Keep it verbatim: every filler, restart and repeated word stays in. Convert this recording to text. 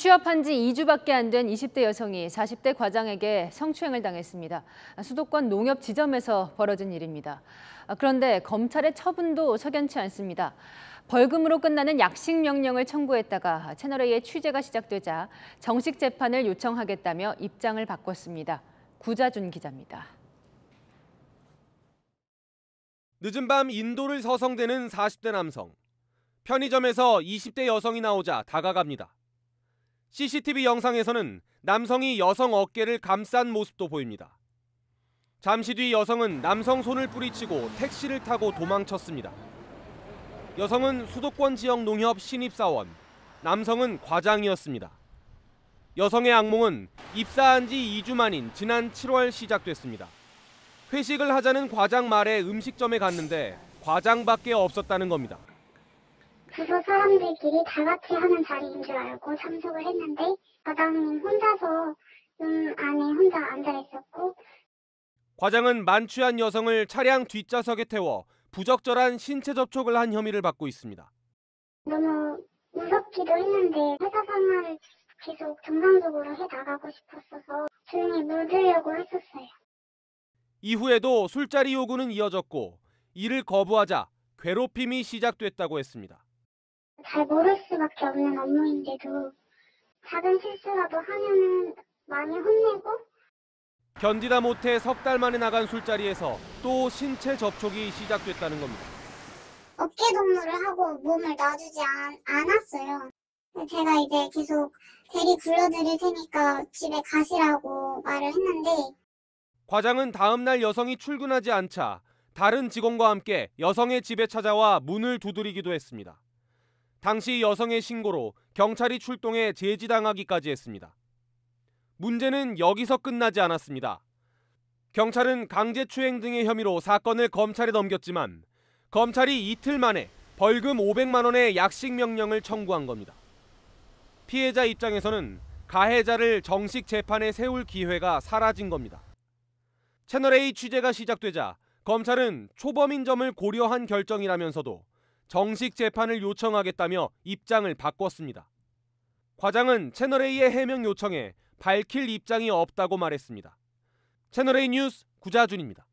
취업한 지 이 주밖에 안 된 이십 대 여성이 사십 대 과장에게 성추행을 당했습니다. 수도권 농협 지점에서 벌어진 일입니다. 그런데 검찰의 처분도 석연치 않습니다. 벌금으로 끝나는 약식 명령을 청구했다가 채널A의 취재가 시작되자 정식 재판을 요청하겠다며 입장을 바꿨습니다. 구자준 기자입니다. 늦은 밤 인도를 서성대는 사십 대 남성. 편의점에서 이십 대 여성이 나오자 다가갑니다. 씨씨티비 영상에서는 남성이 여성 어깨를 감싼 모습도 보입니다. 잠시 뒤 여성은 남성 손을 뿌리치고 택시를 타고 도망쳤습니다. 여성은 수도권 지역 농협 신입사원, 남성은 과장이었습니다. 여성의 악몽은 입사한 지 이 주 만인 지난 칠월 시작됐습니다. 회식을 하자는 과장 말에 음식점에 갔는데 과장밖에 없었다는 겁니다. 부서 사람들끼리 다 같이 하는 자리인 줄 알고 참석을 했는데 과장님 혼자서 룸 안에 혼자 앉아 있었고, 과장은 만취한 여성을 차량 뒷좌석에 태워 부적절한 신체 접촉을 한 혐의를 받고 있습니다. 너무 무섭기도 했는데 회사 생활을 계속 정상적으로 해나가고 싶었어서 조용히 묻으려고 했었어요. 이후에도 술자리 요구는 이어졌고 이를 거부하자 괴롭힘이 시작됐다고 했습니다. 잘 모를 수밖에 없는 업무인데도 작은 실수라도 하면은 많이 혼내고, 견디다 못해 석 달 만에 나간 술자리에서 또 신체 접촉이 시작됐다는 겁니다. 어깨 동무를 하고 몸을 놔주지 않, 않았어요. 제가 이제 계속 대리 불러드릴 테니까 집에 가시라고 말을 했는데, 과장은 다음 날 여성이 출근하지 않자 다른 직원과 함께 여성의 집에 찾아와 문을 두드리기도 했습니다. 당시 여성의 신고로 경찰이 출동해 제지당하기까지 했습니다. 문제는 여기서 끝나지 않았습니다. 경찰은 강제추행 등의 혐의로 사건을 검찰에 넘겼지만 검찰이 이틀 만에 벌금 오백만 원의 약식 명령을 청구한 겁니다. 피해자 입장에서는 가해자를 정식 재판에 세울 기회가 사라진 겁니다. 채널A 취재가 시작되자 검찰은 초범인 점을 고려한 결정이라면서도 정식 재판을 요청하겠다며 입장을 바꿨습니다. 과장은 채널A의 해명 요청에 밝힐 입장이 없다고 말했습니다. 채널A 뉴스 구자준입니다.